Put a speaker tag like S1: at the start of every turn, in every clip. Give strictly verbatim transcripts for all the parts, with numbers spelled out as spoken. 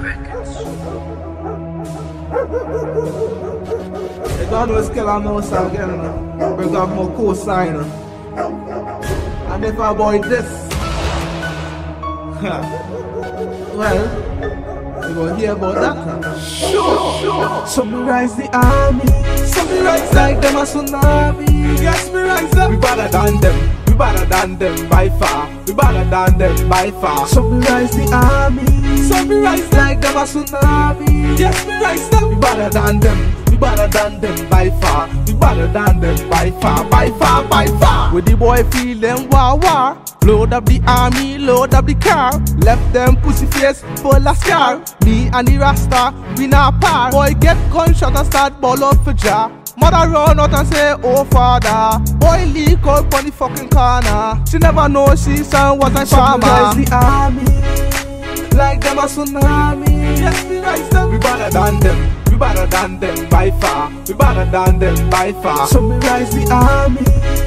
S1: You don't know skill on no song again, we got more co-sign. And if I avoid this, well, you gonna hear about that. Sure, sure. Some me rise the army, some me rise like them a tsunami. Yes, me rise them. We better than them, we better than them by far. We better than them by far. Some me rise the army, some me rise like them a tsunami. Yes, me rise them. We better than them. We better than them by far. We better than them by far, by far, by far. With the boy feeling war war. Load up the army, load up the car. Left them pussy face full of scar. Me and the Rasta, we not par. Boy get gunshot and start ball up for jar. Mother run out and say, oh father. Boy leak out on the fucking corner. She never know she son was a farmer. The army, like them a tsunami. Yes, we rise them. We better than them. We better than them by far. We better than them by far. So me rise the army,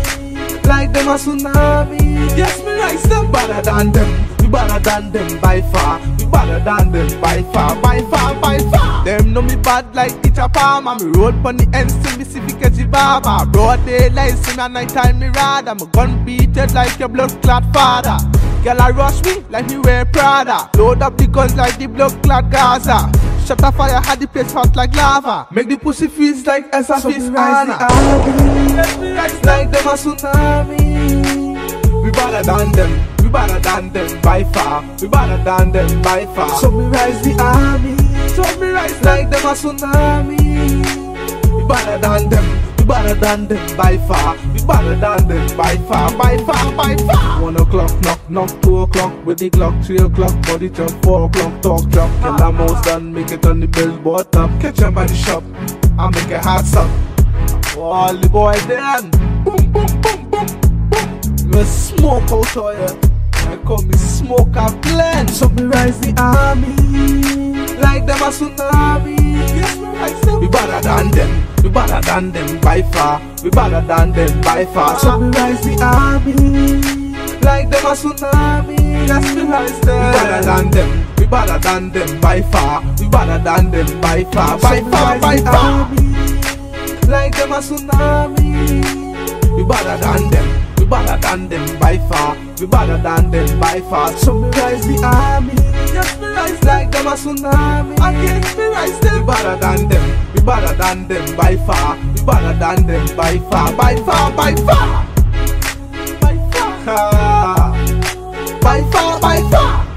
S1: like them a tsunami. Yes, me rise them. Better than them. We better than them by far. We better than them by far, by far, by far. Them know me bad like it's a palm. Me road pon the ends till me see fi catch the barber. Broad daylight see me at night time me ride. I'm a gun beated like your blood clot father. Girl I rush me like me wear Prada. Load up the guns like the blood clot Gaza. Shut a fire, had the place hot like lava. Make the pussy feels like as a fish Anna. Let me rise like them a tsunami. We better than them, we better than them by far. We better than them by far. So me rise the army, so me rise like them a tsunami. We better than them, we better than them by far. We better than them by far, by far, by far. One o'clock, knock, knock, two o'clock with the clock, three o'clock, body jump, four o'clock, talk drop. Kill a mouse done, make it on the billboard top. Catch them by the shop, I make it hard stop. All the boys then, boom, boom, boom, boom, boom. Me smoke out here, I call me smoke a blend. So me rise the army, like them a tsunami. Yes, me rise them. We better than them, we better than them by far. We better than them by far. So me rise the army, like them a tsunami. Yes, me rise them. We better than them, we better than them by far. We better than them by far, by far, by far. Like them a tsunami. We better than them. We better than them by far. We better than them by far. So me rise the army. Yes, me rise like them a tsunami. Again, me rise them. We better than them. We better than them by far. We better than them by far. By far, by far. By far. By far, by far.